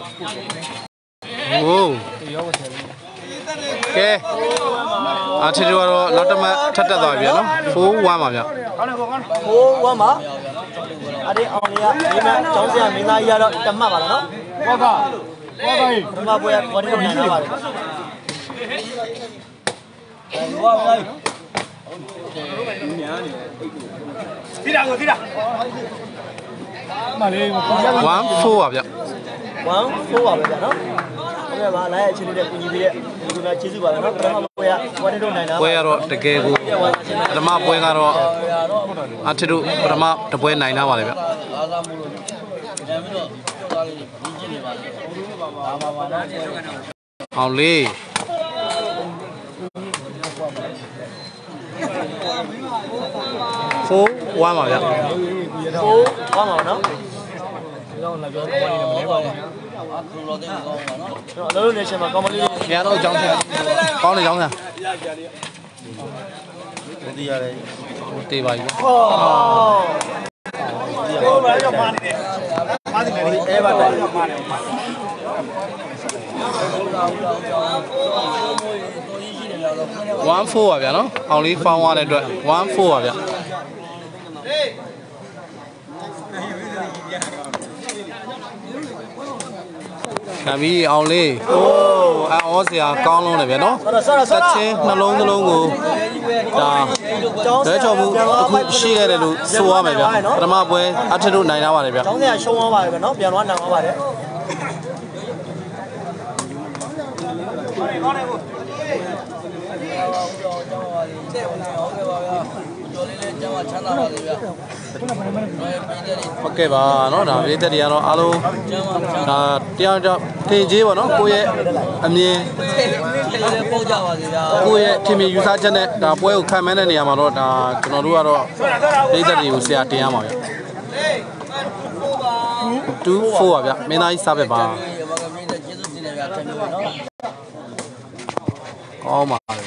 Oh. Okay. Ati tu aro lato ma thata tu abia no. 4-1 ma abia. 4-1 ma. Ade awliya ina chongsia mina iya ro tamma ba no. Waka. Tamma boya wari ro na ba. Tira. 1-4 abia. 1-4 ပါပဲဗျာနော်ဟုတ်ကဲ့ပါလိုက်အချင်းတွေကူညီပေးတဲ့ဒီကကျေးဇူးပါနော်ပထမပွဲကဝါရီတို့နိုင်တာပွဲကတော့တကယ်ကိုပထမပွဲကတော့အထတူပထမတပွဲနိုင်တာပါလေဗျအားသာမှုလို့ပြန်ပြီးတော့သွားလေးရင်းကျင်နေပါလေပါနော်အောင်လေး4-1ပါဗျ4-1 ပါနော်ကောင်းလာပြောတော့မနေပါဘူးအခုတော့တင်ကောင်းပါနော်ကျွန်တော်တို့နေရှင်မှာကောင်းမလေးညတော့အကြောင်းဆရာကောင်းနေကြောင်းဆရာမသိရတယ်တေးပါပြီဟောဟောပါရောမာနေတယ်မာနေတယ်အဲပါတိုင်းမာနေ1-4ပါဗျာနော်အောင်လေးဖောင်းသွားတဲ့အတွက်1-4ပါဗျာခံပြီးအောင်လေးအော်စရာကောင်းလုံးတယ်ဗျာနော်ဆက်ချင်းနှလုံးသလုံးကိုဒါလဲချော်မှုအခုရှိခဲ့တယ်လို့ဆိုရမယ်ဗျာပထမပွဲအထက်တို့နိုင်လာပါတယ်ဗျာကျောင်းစရာရှုံးသွားပါတယ်ဗျာနော်ပြန်သွားနိုင်သွားပါတယ်ဟုတ်ကဲ့ပါเนาะဒါပြည်သက်တွေကတော့အားလုံးဒါတရားကြောင့်ထင်ကြီးပေါ့เนาะကိုယ့်ရဲ့အမြင်ပို့ကြပါစေဗျာကိုယ့်ရဲ့ထင်မြင်ယူဆချက်နဲ့ဒါပွဲကိုခံမှန်းတဲ့နေရာမှာတော့ဒါကျွန်တော်တို့ကတော့ပြည်သက်တွေကိုဆရာတင်ရမှာဗျာ2-4ပါဗျာမင်းသားကြီးစားပဲပါကောင်းပါလေ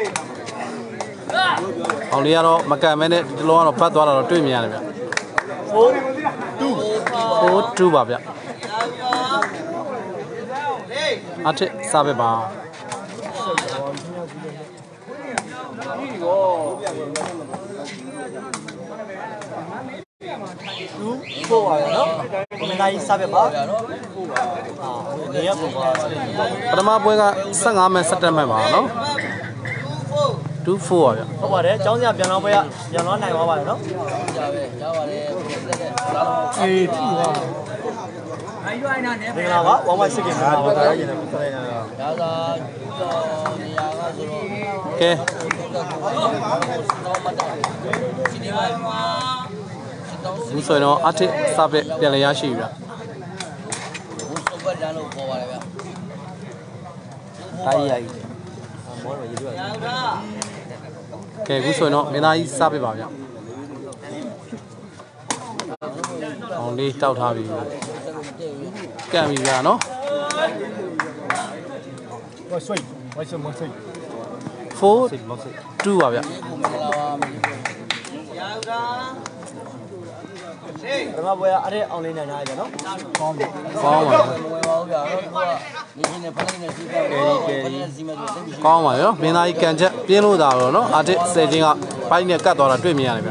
အောင်လေးကတော့မကန်မဲနဲ့ဒီလုံးကတော့ဖတ်သွားတာတော့တွေ့မြင်ရတယ်ဗျ4-2ပါဗျအထက်စားပဲပါ 2-4ပါနော်မင်းသားကြီးစားပဲပါနေရပုံပါပထမပွဲက15မှတ်17မှတ်ပါနော်2-4ပါဗျဟုတ်ပါတယ်ကျောင်းစရာပြန်တော့ပွဲကပြန်တော့နိုင်သွားပါတယ်နော်ကြားပါတယ်အေးတူပါအဲ့ရွိုင်းနာနဲ့ပြန်လာပါဝမ်းဝိုင်းစစ်ကင်ပါတော့ဒါရင်လည်းခလိုက်နေတာဒါသာနေရာကဆိုတော့ကဲဘူးဆိုတော့အထက်စပက်ပြန်လည်ရရှိပြီဗျဘူးစပက်တန်းလို့ခေါ်ပါတယ်ဗျအားရည်မောတော့ရေတွေ့ကဲအခုဆိုရင်တော့မင်းသားကြီးစားပြပါဗျအောင်လေးတောက်ထားပြီကန့်ပြီဗျာနော်4-2ပါဗျပထမပွဲကအဲ့ဒါအောင်လေးနိုင်ထားရနော်ကောင်းပါကောင်းပါကောင်းပါရောမင်းသားကြီးကန်ချက်ပြင်းလို့တာတော့နော်အာတစ်ဆယ်ချင်းကပိုင်းနဲ့ကတ်သွားတာတွေ့မြင်ရတယ်ဗျ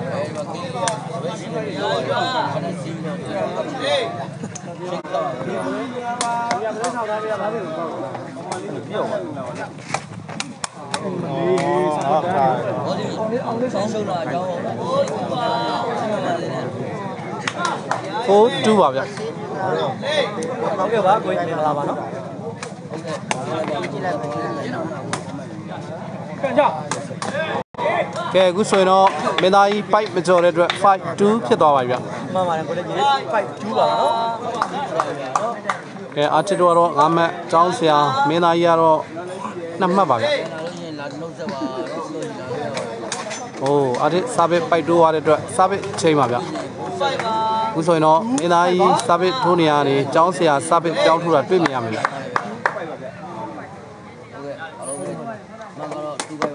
4-2ပါဗျဟုတ်ကဲ့ပါကိုကြီးမင်္ဂလာပါနော်ကဲအခုဆိုရင်တော့မင်းသားကြီးပိုက်မကျော်တဲ့အတွက်5-2ဖြစ်သွားပါပြီဗျမှန်ပါတယ်ကိုကြီး5-2ပါနော်ကဲအာတစ်တို့ကတော့5မှတ်ကျောင်းဆရာမင်းသားကြီးကတော့2မှတ်ပါဗျโอ้အာတစ်စာပစ်ပိုက်တိုးသွားတဲ့အတွက်စာပစ်ချိန်ပါဗျအခုဆိုရင်တော့မင်းသားကြီးစာပစ်ထိုးနေရတယ်ကျောင်းဆရာစာပစ်ပြောင်းထိုးတာတွေ့မြင်ရမယ်ဗျ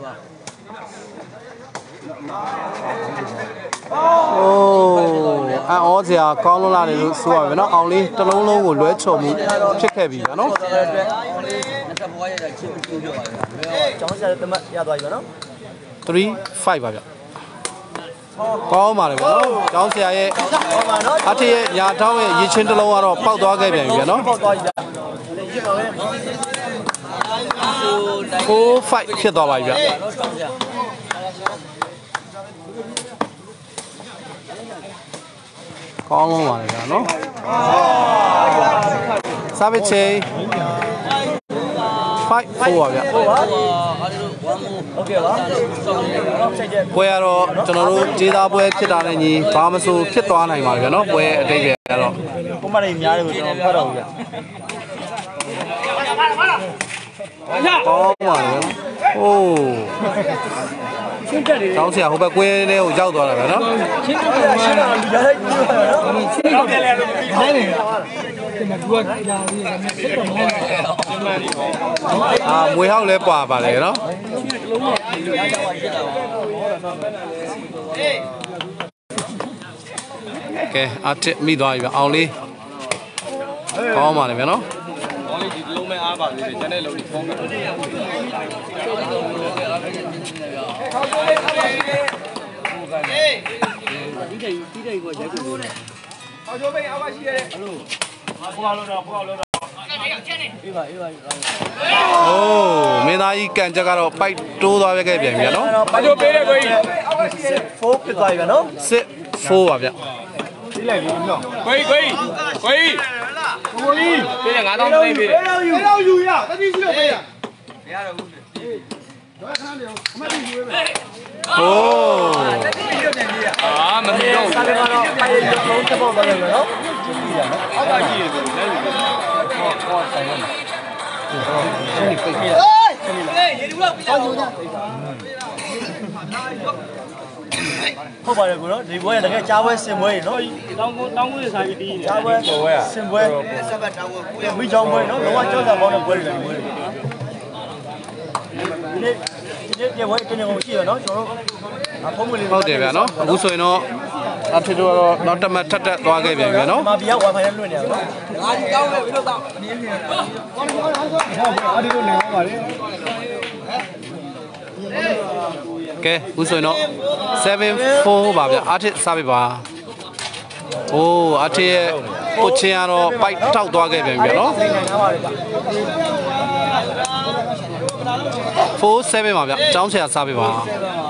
โอ้အောစရာကောင်းလုံးလာတယ်လို့ဆိုရမယ်နော်အောင်လေးတစ်လုံးလုံးကိုလွဲချုံမှုဖြစ်ခဲ့ပြီဗျာနော်ကျောင်းဆရာတမတ်ရသွားပြီနော် 3-5ပါဗျကောင်းပါလေဗျာနော်ကျောင်းဆရာရဲ့အထက်ရဲ့ညာထောင်းရဲ့ရည်ချင်းတစ်လုံးကတော့ပေါက်သွားခဲ့ပြန်ပြီဗျာနော်ပေါက်သွားပြီဗျ 4-5ဖြစ်သွားပါပြီဗျကောင်းလုံးပါလေဗျာနော်စားပစ်ချေ5-4ပါဗျဟုတ်ကဲ့ပါပွဲကတော့ကျွန်တော်တို့ခြေသားပွဲဖြစ်တာနဲ့ညီဘာမဆိုဖြစ်သွားနိုင်ပါလေဗျာနော်ပွဲအတိတ်ပဲကတော့ပုံမှန်တွေများတယ်ကိုကျွန်တော်ဖတ်တော့ဗျာကောင်းပါလေဟိုးချင်းတက်တယ်တောင်းဆရာဟိုဘက်ကွင်းထဲကိုရောက်သွားတာဗျာနော်ချင်းတက်တယ်ရှင်းတာလူရလိုက်ပြီးတော့နော်ချင်းတက်တယ်လည်းမပြီးဘူးဒီမှာသူကဒါလေးကစစ်တော်မှာမွေဟောက်လဲပွာပါလေနော်ကဲအထက်မိသွားပြီဗျအောင်လေးကောင်းပါလေဗျာနော်အောင်လေးဒီလုံးမဲ့အားပါသေးတယ်ကျန်တဲ့လုံးကြီးဖုံးမယ်မင်းသားကြီးကန်ချက်ကတော့ပိုက်တိုးသွားပဲခဲ့ပြန်ပြီနော်အကျိုးပေးတယ်ကိုကြီး 4ပြသွားပြီနော် 6-4ပါဗျပြီးလိုက်ပြီနော်ကိုကြီးပေးတယ်9000ပေးပေးတယ်တော့ယူရတတိရှိလို့ပေးရမရတော့ဘူးတော့ခဏလေးအမတ်ကြီးယူပဲโอ้မမီတော့စားကတော့ဖိုင်ရုံလုံးတစ်ပေါက်သွားတယ်နော်အောက်ကကြည့်ရတယ်လည်းဟောဆိုင်ရမယ်ဟုတ်ပါတယ်ကိုနော်ဒီပွဲရတကယ်ကြားပွဲစင်ပွဲနော်တောင်းကိုဆိုင်ပြီးတီးကြားပွဲစင်ပွဲဆက်ပတ်တောင်းပွဲမိချောင်းပွဲနော်လောကကြောက်တာပေါင်းတဲ့ပွဲတွေလည်းပွဲတွေဒီနေ့ပွဲတင်နေကုန်ရှိရနော်ကျွန်တော်တို့ဖုန်းမလေးဟုတ်တယ်ဗျာနော်အခုဆိုရင်တော့အထက်တော့နောက်တစ်မှတ်ထပ်တက်သွားခဲ့ပြန်ပြီနော်မာဘီယာ wifi နဲ့လွှင့်နေရနော်ငါကြီးကောင်းတယ်ပြီးတော့တောင်းအနေနဲ့အဒီလိုနေပါလေကဲအခုဆိုရင်တော့7-4ပါဗျာအထက်စားပြပါโอ้အထက်ရဲ့ပုတ်ချင်းကတော့ပိုက်ထောက်သွားခဲ့ပြန်ပြီနော်4-7ပါဗျာကျောင်းဆရာစားပြပါ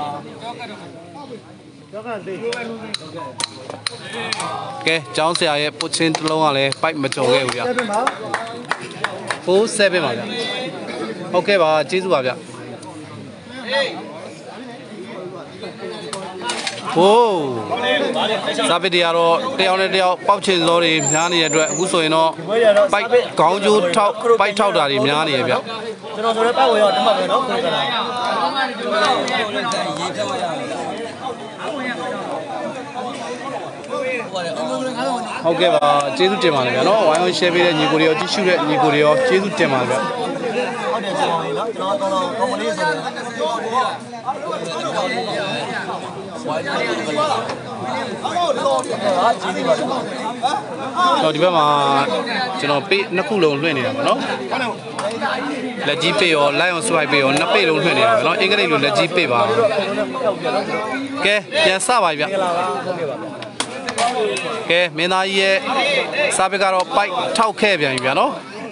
ကဲကျောင်းဆရာရဲ့ပုတ်ချင်းတစ်လုံးကလည်းပိုက်မကြုံခဲ့ဘူးဗျာ4-7ပါဗျာဟုတ်ကဲ့ပါကျေးဇူးပါဗျာဟိုးစားပစ်တွေကတော့တယောက်နဲ့တယောက်ပေါက်ချင်စောတွေများနေတဲ့အတွက်အခုဆိုရင်တော့ပိုက်ခေါင်းကျိုးထောက်ပိုက်ထောက်တာတွေများနေရဗျကျွန်တော်ဆိုရဲပတ်ဝေရောတမတ်ပဲနော်ခွင့်ကြတာဟုတ်ကဲ့ပါကျေးဇူးတင်ပါတယ်ဗျာနော်ဝိုင်းဝန်း share ပေးတဲ့ညီကိုတွေရောကြည့်ရှုတဲ့ညီကိုတွေရောကျေးဇူးတင်ပါတယ်ဗျဟုတ်တယ်ကျွန်တော်ရေနော်ကျွန်တော်ကောင်းမလေးဆိုတယ်တော့ဒီဘက်မှာကျွန်တော်ပေးနှစ်ခုလုံးလွှင့်နေတာပါနော်လက်ကြီးပေးရော line on swipe ပေးရောနှစ်ပေးလုံးလွှင့်နေတာပါနော်အင်္ဂလိပ်လိုလက်ကြီးပေးပါကဲပြန်စပါပြီဗျကဲမင်းသားကြီးရဲ့စားပစ်ကတော့ပိုက်ထောက်ခဲ့ပြန်ပြီဗျာနော်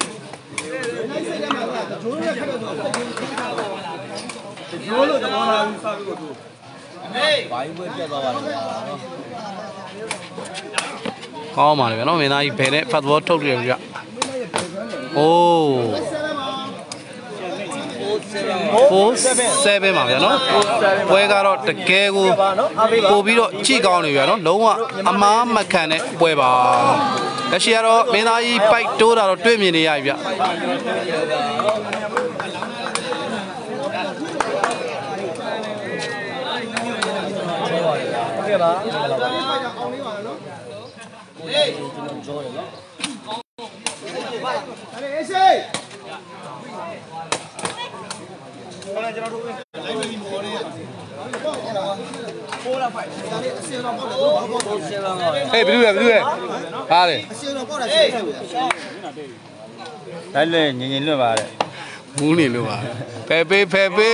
ရိုးလို့တဘောလာပြီးစားပြီးတော့ဘာကြီးပွဲပြတ်သွားပါလဲကောင်းပါလေဗျာနော်မင်းသားကြီးဘယ်နဲ့ဖတ်ဘောထုတ်တယ်ဗျာအိုး4-7ပါဗျာနော်ပွဲကတော့တကယ်ကိုပို့ပြီးတော့ကြည့်ကောင်းနေဗျာနော်လုံးဝအမားမခံတဲ့ပွဲပါလက်ရှိကတော့မင်းသားကြီးပိုက်တိုးတာတော့တွေ့မြင်နေရပြီဗျာဟုတ်ကဲ့ပါအောင်လေးပါနော်ဟေးကျွန်တော်ကြောတယ်နော်အဲ့အေးရှိကျွန်တော်တို့လိုက်ပြီးမော်လေး Hey, believe. Hale. Đấy nhìn luôn bà đấy. Muni luôn à. Pepe.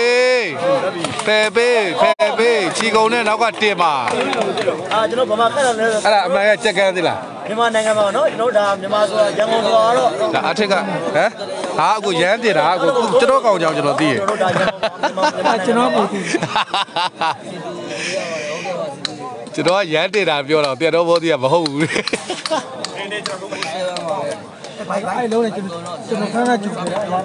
Chỉ câu này nó có tiền mà. À, cho nó bỏ mặt cái là nữa. À, mày check cái gì là? Nhưng mà này mà nó đàm nhưng mà rồi giang ngon đó. Là à check à? Hả? À, cô dán tiền à? Cô cho nó câu nhau cho nó tiền. Cho nó bù thì. Cho nó dán tiền à? Biểu là tiền đó vô tiền mà không. Ai lâu này cho nó khá là chụp.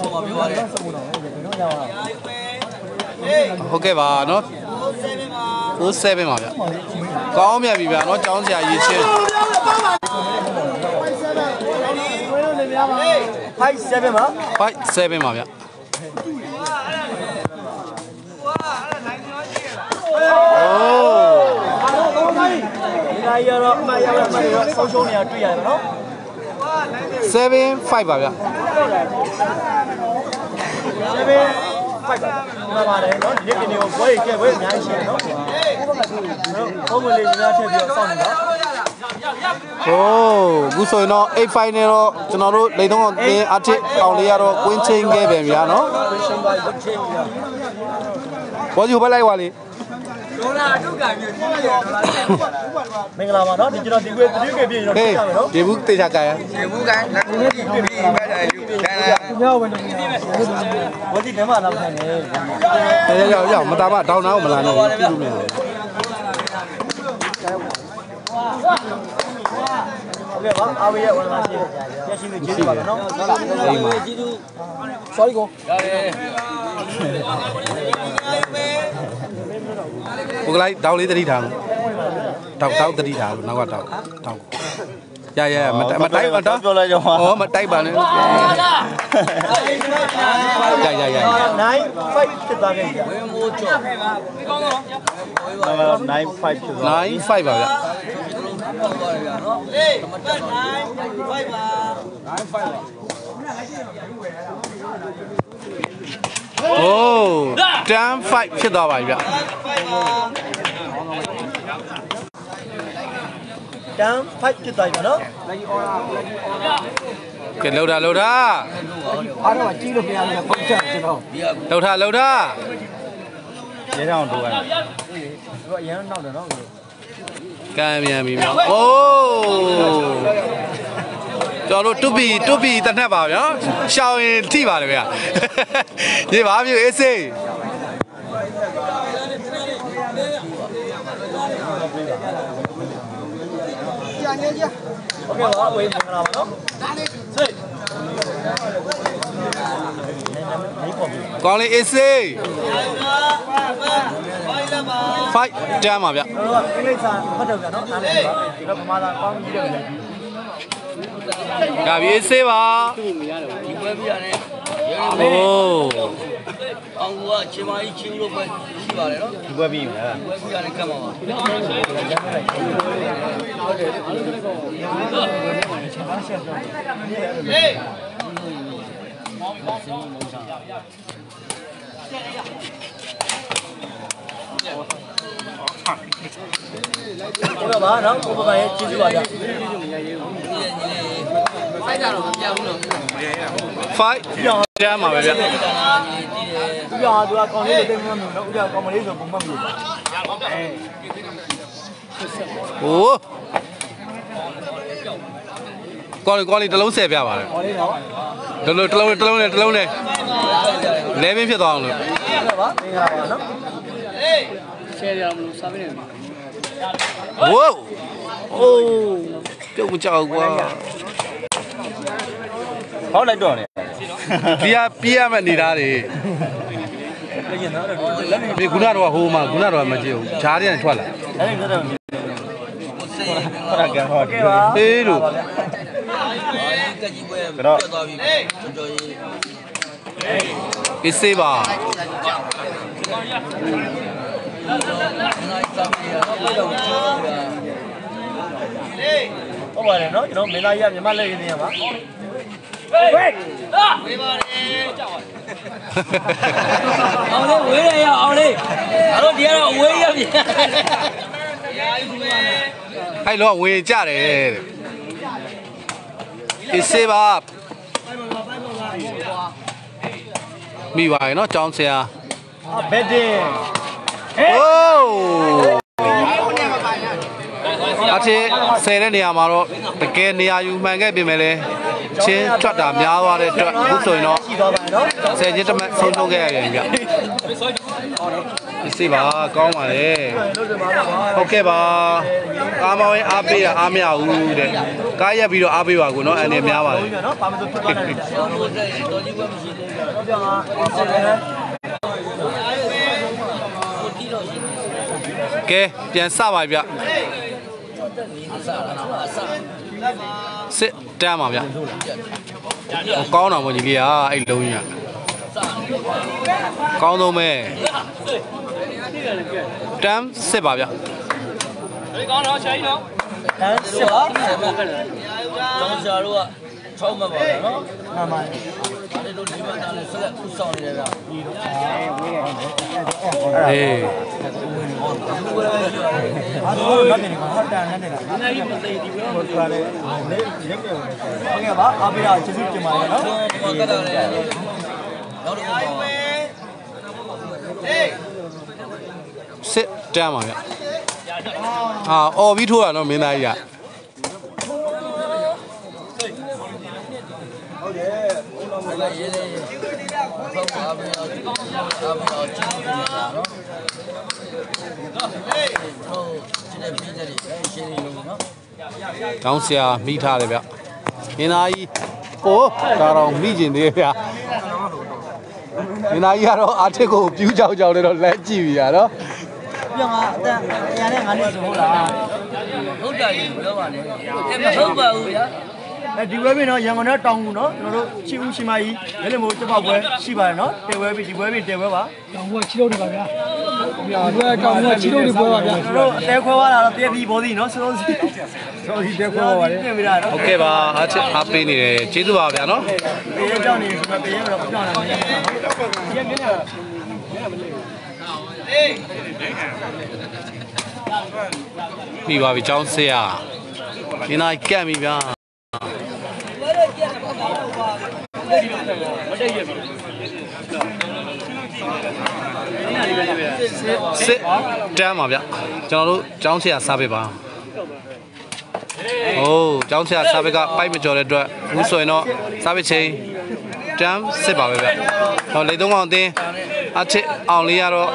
Ok bà nó 47ပါဗျကောင်းမြတ်ပြီဗျာနော်ကျောင်းဆရာရေးချင်း 57ပါ 57ပါဗျဒီကရတော့အမရဆုံးရှုံးနေတာတွေ့ရတယ်နော် 75ပါဗျ 5ပါပါတယ်နော်ဒီနေ့ကနေကိုဘွဲကြီးကဲဘွဲအများကြီးရှိတယ်နော်ဘုံမလေးများထည့်ပြီးတော့စောင့်နေတော့โอ้ခုဆိုရင်တော့85နဲ့တော့ကျွန်တော်တို့လိန်သုံးအောင်တင်းအထစ်အောင်လေးရတော့ကွင်းချင်းခဲ့ပြန်ဗျာနော်ဘောကြီးဟိုဘက်လိုက်ပါလေဒေါ်လာအထုကမျိုးကြီးရောဒေါ်လာမင်္ဂလာပါနော်ဒီကျွန်တော်ဒီကွေးပြည်ပြည်တော့ကြည့်ရမယ်နော်ဒီဘူးတေချာကရဒီဘူးကလက်ကိုပြည်ပြည်ပဲတယ်ယူတယ်မြောက်ဝင်တော့ဘောကြီးထဲမှာလာထိုင်နေရောက်မတာမဒေါင်းနာကိုမလာနဲ့ပြုလို့မြန်တယ်โอเคပါအားဝေးရဝင်လာရှိရရှိနေကြည့်ပါတော့နော်ဟုတ်လားအိမ်မှာကြည့်သူ sorry ကိုရတယ်ဘုကလိုက်တောင်းလေးတတိထားတောက်တတိထားလို့နောက်ကတောက်ရမတိုက်ပါတော့ပြောလိုက်ကြောင်းဩမတိုက်ပါနဲ့ရ 9 5ဖြစ်သွားခဲ့ပြီဝင်းမိုးကျော်ဒီကောင်းတော့9 5ဖြစ်သွား 95ပါဗျโอ้10 5ဖြစ်သွားပါပြီဗျတန်း5ဖြစ်သွားပြီနော်ကဲလောက်တာအားတော့ကြီးလို့မရဘူးပုံချက်ကျွန်တော်လောက်တာရဲတောင်တိုးရတယ်သူကအရင်နောက်တယ်နော်ကံမြန်ပြီဗျโอ้ကျွန်တော်တို့တူပီတနက်ပါဗျာရှောင်းရင်ထိပါတယ်ဗျာရေပါပြီအေးစေးโอเคပါဝေးမင်္ဂလာပါနော်စိတ်ကောင်းလေးအေးစေး5တန်းပါဗျကျွန်တော်ကအင်္ဂလိပ်စာမှတ်တော့ကြနော်အားလည်းပါဒီကဗမာသာကောင်းကြီးတယ်လေဒါပြီအေးစေးပါဒီပွဲပြရတယ်โอ้အောင်ကချင်းမကြီးချင်းလို့ပဲရှိပါတယ်နော်ဒီပွဲပြီးပြီလားပွဲပြီးရတယ်ကတ်ပါပါဟေးဟုတ်ပါနော်ဘုရားရဲ့ကျေးဇူးပါဗျာဖိုက်တာတော့မပြောင်းဘူးနော် 5တန်းပါပဲဗျဥပမာသူကကောင်းလေးတွေသိမှမလို့နော်ဥပမာကောင်းမလေးဆိုပုံမှန်မလို့โอ้ကောင်းလေးတစ်လုံး10ပြပါလေကောင်းလေးတော့တစ်လုံးနဲ့လဲပင်းဖြစ်သွားအောင်လို့ဟုတ်ပါမင်္ဂလာပါနော်ဟေးရှယ်ရအောင်လို့စားပေးနေပြီဝိုးအိုးပြုတ်မကြောက်ကွာဟောက်လိုက်တော့နေပြေးရမယ့်အနေသားတွေဒီခုနတော့ဟိုမှာခုနတော့မကြည့်ဘူးဂျားတွေနဲ့ထွက်လာအဲ့ဒီတော့ဟုတ်ကဲ့ဟုတ်ကဲ့ပါဟေးလို့ကကြီးပွဲပြတ်သွားပြီတော်ရေးအေးစေးပါဟုတ်ပါတယ်နော်ကျွန်တော်မင်းသားကြီးကမြန်မာလက်ရည်နေရမှာဝေးအောင်လေးဝေးရရအောင်လေးအဲ့တော့ဒီကတော့ဝေးရပြီအဲ့တော့ဝင်ကြတယ်အေးစေးပါမိပါရဲ့နော်ကျောင်းဆရာဘက်တင်โอ้အထည်ဆယ်တဲ့နေရာမှာတော့တကယ်နေရာယူမှန်ခဲ့ပြင်မယ်လေချင်းထွက်တာများသွားတဲ့အတွက်အခုဆိုရင်တော့ဆယ်ချင်းတမတ်ဆုံးထုတ်ခဲ့ရတယ်ဗျစေးပါကောင်းပါလေဟုတ်ကဲ့ပါကားမောင်းရင်အားပေးတာအားမရဘူးတဲ့ကားရက်ပြီးတော့အားပေးပါကိုနော်အနေများပါလေနော်ဘာမှမဖြစ်သွားနိုင်ဘူးတော်ကြီးဘက်မရှိသေးဘူးပြောင်းကဲပြန်စပါဗျစစ်တမ်းပါဗျကောင်းတာပေါ့ညီလေးอ่ะအဲ့လုံးကြီးอ่ะကောင်းဆုံးပဲတမ်းစစ်ပါဗျဒီကောင်းတော့ချိန်တော့တန်းစစ်ပါကျောင်းဆရာတို့က6မှတ်ပါဗျာနော်မှန်ပါအဲ့လိုဒီမှာလည်းဆက်လက်ဥဆောင်နေတယ်ဗျအေးအားလုံးတော့နေမှာဟုတ်တယ်နဲ့နေတာ။နိုင်မသိဒီဘက်ကိုသွားတယ်။နေရက်တယ်။ဟုတ်ကဲ့ပါအားပေးတာကျေးဇူးတင်ပါတယ်နော်။ဒီမှာကတ်တာလည်းနောက်တစ်ခုပါ။စစ်တမ်းပါဗျဟာအော်ပြီးထိုးတာနော်မင်းသားကြီးကဟုတ်တယ်ရေးလေဟုတ်ပါပြီ။အားကျေးဇူးတင်ပါနော်။ဟုတ်ဒီနေ့ပြည်တယ်ရှင်းနေလို့နော်။ကောင်းဆရာမိထားတယ်ဗျမင်းသားကြီးဟိုဒါတော့မိကျင်သေးဗျမင်းသားကြီးကတော့အာထစ်ကိုပြူးကြောက်ကြောက်နေတော့လက်ကြည့်ပြီရနော်ပြောင်းအတန်အရာနဲ့ငါနဲ့ဆိုဟုတ်လားဟုတ်တယ်ပြောပါနဲ့အဲ့မဟုတ်ပါဘူးဗျာဒီဝဲပြီနော်ရန်ကုန်နဲ့တောင်ကူနော်ကျွန်တော်တို့ချီဦးချီမကြီးလဲလေမို့ချက်ပေါက်ပွဲရှိပါတယ်နော်တဲဝဲပြီဒီဝဲပြီတဲဝဲပါတောင်ကူချီလို့တွေပါဗျာဒီဝဲတောင်ကူချီလို့တွေပွဲပါဗျာကျွန်တော်တဲခွဲသွားတာတော့တည့်ပြီးဘောစီနော်စိုးစီတဲခွဲသွားပါတယ်ပြင်ပြတာနော်ဟုတ်ကဲ့ပါအားပေးနေတယ်ကျေးဇူးပါဗျာနော်ပြေးကြောက်နေဆိုတော့ပြေးတော့ကြောက်နေတယ်ရင်းနေတယ်ပြီးပါပြီကျောင်းဆရာမင်းသားကန့်ပြီဗျာစစ်တမ်းပါဗျကျွန်တော်တို့ကျောင်းဆရာစားပေးပါโอ้ကျောင်းဆရာစားပေးကပိုက်မကျော်တဲ့အတွက်ဘူးဆိုရင်တော့စားပေးချင်းတမ်းစစ်ပါပဲဗျဟောလေသုံးကောင်အတင်းအချစ်အောင်လေးရတော့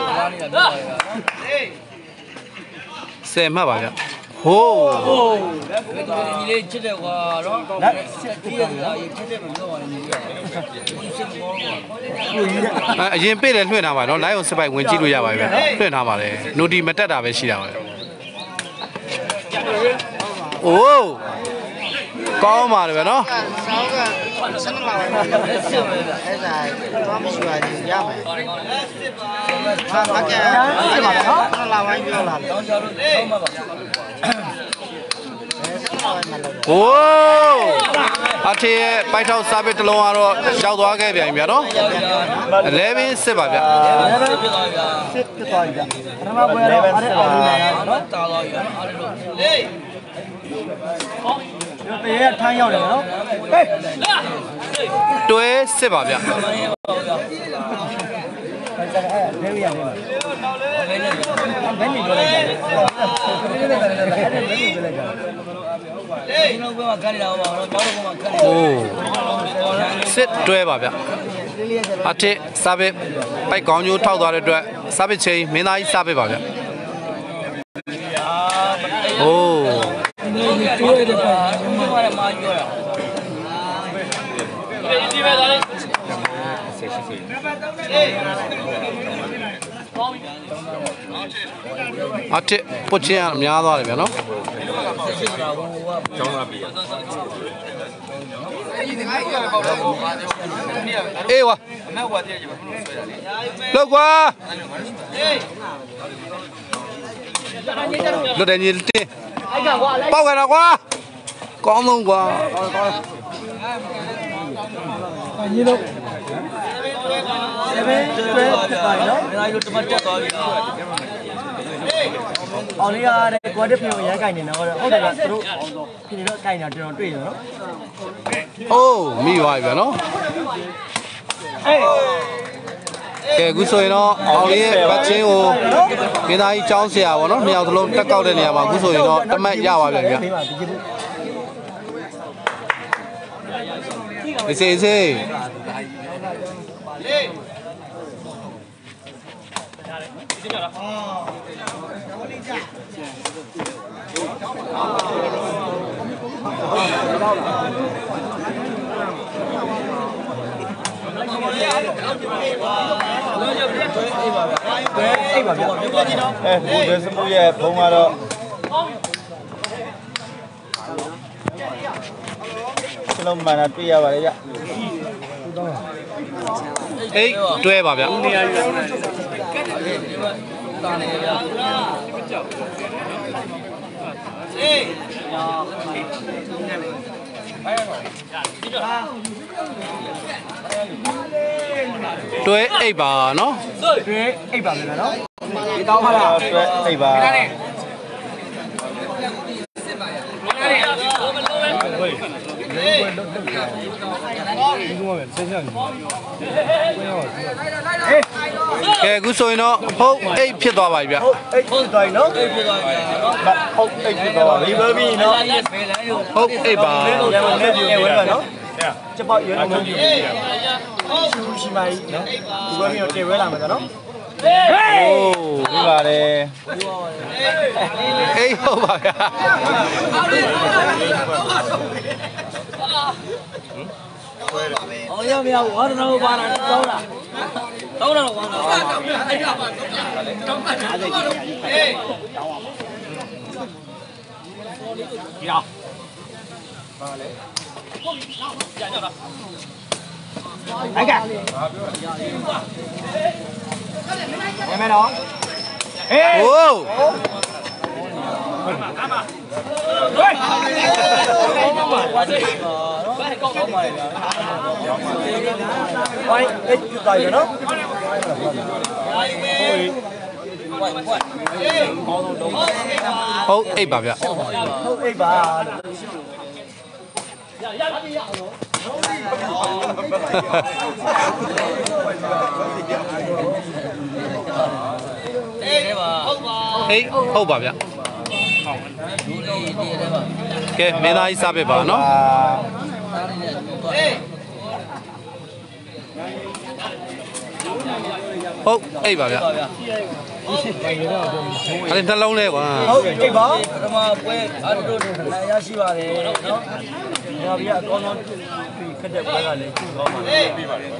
10မှတ်ပါဗျဟိုးဒီလေးချစ်တယ်ကွာတော့လက်ဆက်ပြီးရတာချစ်တယ်မလို့ပါနဲ့ကြီးအရင်ပြေးတယ်လွှင့်ထားပါနော် live on စပိုက်ဝင်ကြည့်လို့ရပါပြီဗျလွှင့်ထားပါလေ noti မတက်တာပဲရှိတာပဲအိုးကောင်းပါတယ်ဗျနော်ဆောင်းက12ပါပဲအဲ့ဒါတော့မရှိပါဘူးရမယ်ဟာမကဲစစ်ပါနော်12လာဝိုင်းပြောလာတောင်းချလို့တော့မှာပါโอ้အထေရဲ့ပိုက်ထောက်စားပစ်တစ်လုံးကတော့ရောက်သွားခဲ့ပြန်ပြီဗျာနော်11စစ်ပါဗျာစစ်ဖြစ်သွားပြီဗျာစစ်ဖြစ်သွားပြီဗျာပထမပွဲတော့အားရအောင်နော်တာသွားပြီအားရလို့ဟေးဒီပေရထမ်းရောက်တယ်နော်ဟေးတွဲစစ်ပါဗျာဘယ်ရရလဲဘယ်နေပြောလိုက်ကြလဲဒီလိုကခက်နေတာပါတော့ကျောင်းတော့ကခက်နေโอ้စစ်တွဲပါဗျအထစ်စားပစ်ပိုက်ကောင်းကျိုးထောက်သွားတဲ့အတွက်စားပစ်ချင်းမင်းသားကြီးစားပစ်ပါဗျโอ้ဒီတိုးရတဲ့ပါဘာမှမပြောတာဒီပဲဒါလေးအထစ်ပုတ်ချင်းများသွားတယ်ဗျာနော်ကျောင်းသားပြီအေးဝါအနောက်ဝါတည်းကြီးဘာလို့ဆွဲတာလဲလောက်ကွာလွတ်တယ်ညီတင်းပေါက်ကန်တော့ကွာကောင်းဆုံးကွာညီတို့ 7 12ဖြစ်သွားပြီနော်မင်းသားတို့တမတ်တက်သွားပြီအောင်လေးရတယ် quad ပြင်ကိုရမ်းကင်နေတော့ဟုတ်တယ်ကသူတို့ပြင်နေတော့ကင်နေတာတော်တော်တွေ့ရနော်အိုးမိသွားပြီဗျာနော်ကဲအခုဆိုရင်တော့အောင်လေးရဲ့ဘတ်ချင်းကိုမင်းသားကြီးចောင်းဆရာပေါ့နော်နှစ်ယောက်သလုံးတက်ကောက်တဲ့နေရာမှာအခုဆိုရင်တော့တမတ်ရပါပြန်ဗျာအေးစေးစေးဘယ်စမှုရဲ့ဘုံကတော့စလုံးမှန်တာတွေ့ရပါတယ်ဗျအေးတွဲပါဗျာတာနေရတွဲအိပ်ပါနော်တွဲအိပ်ပါမယ်နော်ဒီတောင်းပါလားတွေ့အိပ်ပါကဲအခုဆိုရင်တော့ဟုတ်အိပ်ဖြစ်သွားပါပြီဗျအိပ်ဖြစ်သွားပြီနော်အိပ်ဖြစ်သွားပြီဟုတ်အိပ်ဖြစ်သွားပါပြီဘယ်ပြီနော်ဟုတ်အိပ်ပါလည်းနဲ့ဝဲပါနော်ကျပောက်ရွေးလို့မရှိဘူးရှိမိုင်းနော်ဒီဘက်မျိုးတင်ဝဲလာမှာနော်โอ้ပြပါတယ်အေးဟုတ်ပါဗျာအောင်ရမရဝါဒနာဘာလာတောင်းတာတောင်းတာတော့ဝါဒနာအဲ့ကရမယ်နော်ဟေးโอ้ဝိုင်းအိတ်ပြသွားရနော်ဟုတ်အိပ်ပါဗျာဟုတ်အိတ်ပါဟေးဟုတ်ပါဗျာကဲမင်းသားကြီးစားပြပါနော်ဟုတ်အိပ်ပါဗျာအဲ့ဒီနှလုံးလဲကွာဟုတ်အိတ်ပါပထမပွဲအားတို့နိုင်ရရှိပါတယ်နော်။ညာပြီးအကောင်းဆုံးခက်တဲ့ပွဲကလည်းကျူကောင်းပါလေ။ပြပါတယ်။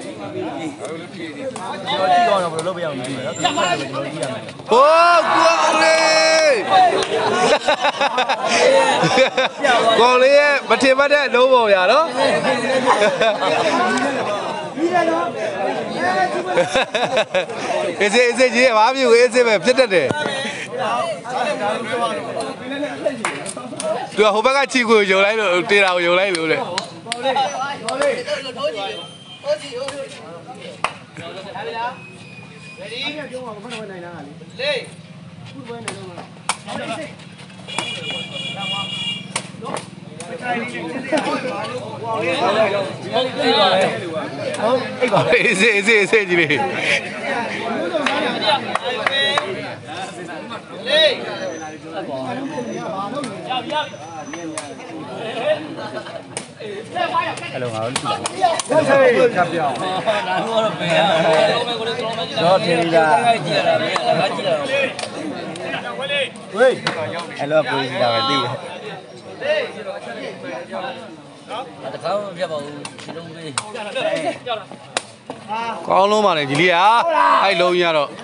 ကျွန်တော်ကြည့်တော့ဘယ်လိုလုပ်ပြရမလဲနော်။ကျွန်တော်ကြည့်ရမယ်โอ้ကွာလေးရဲ့မထင်မှတ်တဲ့လုံးပုံရနော်အေးစေးအေးစေးကြီးဘာဖြစ်ဘူးအေးစေးပဲဖြစ်တတ်တယ်သူကဟိုဘက်ကချီကိုယုံလိုက်လို့တေးတာကိုယုံလိုက်လို့လေအေးစေးအေးစေးအေးစေးကြီးလေးအဲ့လိုငါတို့ကြည့်လာဆက်ပြောင်း။ဒါတော့ဘယ်ရ။တော့ထင်လာကြည့်ရတာမင်းကလည်းကြည့်ရတော့ဝေးအဲ့လိုပြေးကြတာပဲသိတယ်တခါမှမပြတ်ပါဘူး။ဒီလုံးလေးကောင်းလုံးပါလေကြီးလေးဟာအဲ့လုံးကြီးကတော့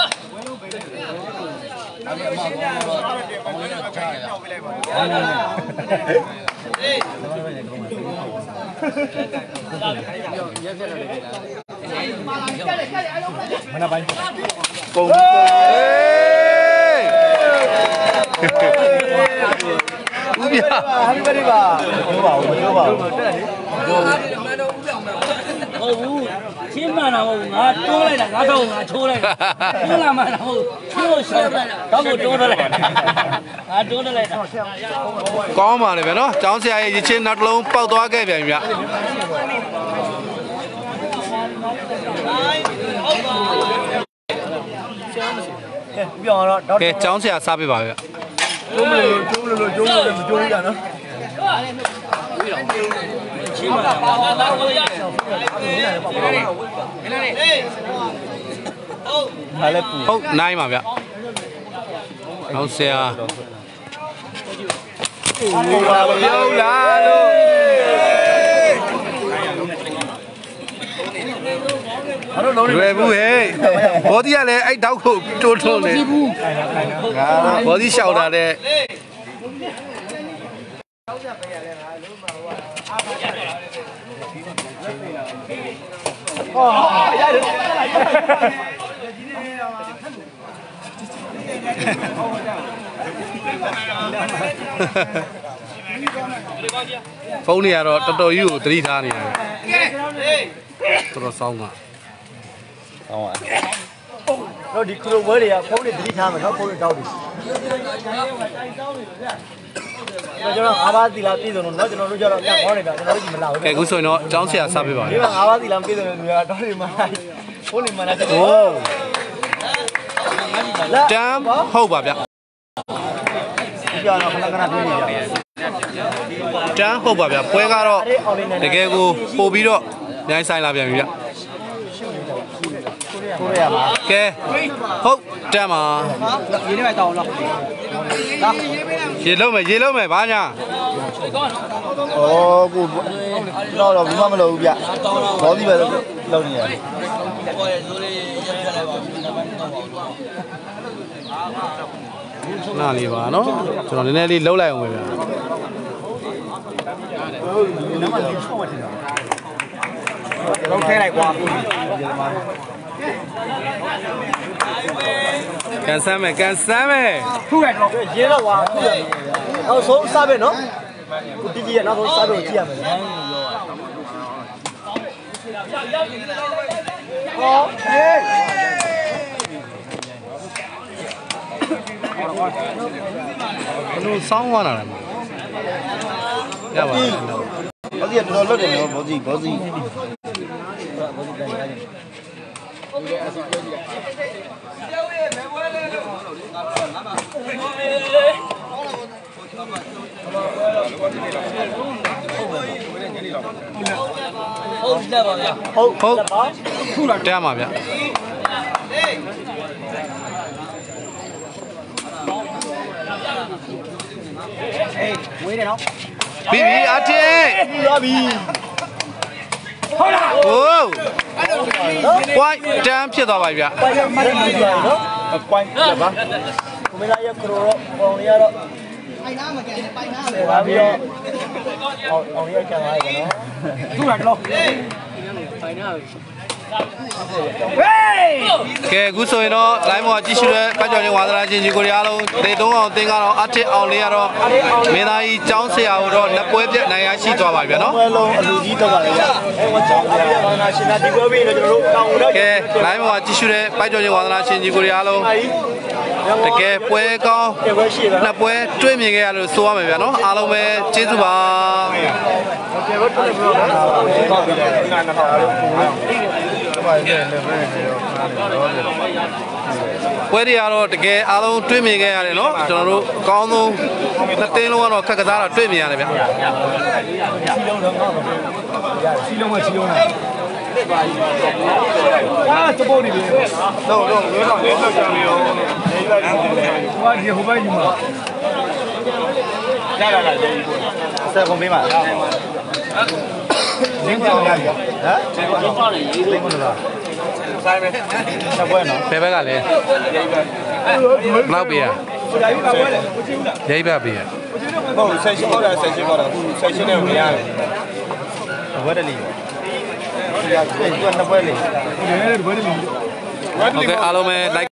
အဲ့ဒီအမကောင်းတော့အောင်ရချားရ။မနက်ပိုင်းပုံဦးပြ Happy birthday ပါပြောပါဦးပြောပါဦးဟုတ်ဘူးရှင်းမှန်တာမဟုတ်ငါတိုးလိုက်တာငါတော့ငါချိုးလိုက်ရှင်းလာမှန်တာမဟုတ်ချိုးရှင်းတော့ကိုတိုးလိုက်ငါတိုးလိုက်တာကောင်းပါလေဗျာနော်ကျောင်းဆရာရဲ့ရချင်းနောက်တစ်လုံးပေါက်သွားခဲ့ပြန်ပြီဗျပြောင်းတော့ကဲကျောင်းဆရာစားပေးပါဗျကျိုးမလို့ကျိုးမကျိုးရနော်ရှင်းမှန်တာဟုတ်နိုင်ပါဗျကျောင်းဆရာပြောလာလို့လွယ်ဘူးဟဲ့ဘောဒီကလည်းအဲ့တောက်ကိုတိုးထုံးနေဘောဒီရှောက်တာတဲ့ ဖုန်းတွေကတော့တော်တော်ကြီးကိုသတိထားနေရတယ်တော်တော်ဆောင်းတာဆောင်းပါတော့ဒီခရိုဝဲတွေကဖုန်းတွေသတိထားမယ်နော်ဖုန်းတွေတောက်တယ်ကျွန်တော်5ပါးသီလာပြည့်စုံတော့ကျွန်တော်တို့ကြတော့ပြန်ခေါ်နေပြကျွန်တော်တို့ဒီမလာဘူးကဲအခုဆိုရင်တော့ကျောင်းဆရာစပေးပါဒီမှာ5ပါးသီလာပြည့်စုံတဲ့လူကတော့တွေမှာဖုန်းတွေမှာလည်းဟိုတမ်းဟုတ်ပါဗျပြောင်းတော့ခဏခဏပြေးနေကြတမ်းဟုတ်ပါဗျပွဲကတော့တကယ်ကိုပို့ပြီးတော့ညိုင်းဆိုင်လာပြန်ပြီဗျကိုရမှာကဲဟုတ်တမ်းပါရေလုံးမယ်ဘာညာဩကိုတော့ဘူးမလို့ဘူးဗျဘောဒီပဲလောက်နေရတယ်နားလေးပါနော်ကျွန်တော်နည်းနည်းလေးလှုပ်လိုက်အောင်ပဲဗျလောက်ထဲလိုက်ကွာကန်ဆမ်းမယ်ခုရတော့ရေတော့ကွာနောက်ဆုံးစားပဲနော်ကိုတီကြီးရနောက်ဆုံးစားတော့ကြည့်ရမယ်ဟောဟေးဘလို့ဆောင်းသွားတာလဲရပါဘူးဘောဒီကတော်တော်လွတ်တယ်နော်ဘောဒီဟုတ်လက်ပါဗျာဟုတ်တမ်းပါဗျဝေးတယ်နော်ပြီးပြီအထက်ပြီးသွားပြီဟုတ်လားဟိုပွိုင်းတမ်းဖြစ်သွားပါဗျပိုင်ရမှတ်နေကြရနော်ပိုင်ပြပါကိုမလာရခရိုတော့ပေါင်ရတော့ပိုင်နာမကန်ပိုင်နာပဲပါပြီးတော့အောင်ရကြပါရဲ့နော်သူ့ကတော့ပိုင်နာကဲအခုဆိုရင်တော့ live မှာကြည့်ရှုတဲ့ပတ်ကျော်ချင်းဝါသနာချင်းကြီးကိုအားလုံးတေတုံးအောင်တင်းကတော့အထက်အောင်လေးကတော့မင်းသားကြီးကျောင်းဆရာကိုတော့လက်ပွဲပြတ်နိုင်ရရှိသွားပါပြီနော်ဘယ်လုံးအလူကြီးတော့ပါလေဗျအဲဝါချောင်းအပြည့်ဘာနာရှင်နာဒီပွဲပြီးတော့ကျွန်တော်တို့တောင်းတော့ကဲ live မှာကြည့်ရှုတဲ့ပတ်ကျော်ချင်းဝါသနာချင်းကြီးကိုအားလုံးတကယ်ပွဲကောင်းပွဲရှိတာနှစ်ပွဲတွေ့မြင်ခဲ့ရလို့ဆိုရမယ်ဗျာနော်အားလုံးပဲကျေးဇူးပါကျေဘတ်တယ်ဘရောတော့ပြီးတယ်ငါနာတော့ဘာလဲလဲပဲပွဲတွေကတော့တကယ်အားလုံးတွေ့မြင်ခဲ့ရတယ်နော်ကျွန်တော်တို့အကောင်းဆုံးနှစ်တင်းလုံးကတော့ခက်ကစားတော့တွေ့မြင်ရတယ်ဗျစီလုံးကစီလုံးလားအာတပိုးနေပြီတော့ဝဲတော့လဲတော့ကြံပြီးတော့နေလိုက်တယ်ဟိုကဒီဟိုဘက်ကြီးမှာရလာလာတယ်ဆက်ကုန်ပေးပါလင်းပြောင်းရပြီဟမ်လင်းပါလေလင်းပါလားဆိုင်မယ်ဆက်ပွဲနော်ဘယ်ဘက်ကလဲလောက်ပေးရဟိုဒါကြီးပါပွဲလေကိုကြည့်ဦးလားရိပ်ဘက်ပေးရဟုတ်ဆက်ရှင်းတော့ဆက်ရှင်းတော့အခုဆက်ရှင်းနေမရတယ်ဘွဲတယ်လီဒီကနှစ်ပွဲလေဒီကနေ့ဘွဲတယ်လီโอเคအားလုံးပဲ like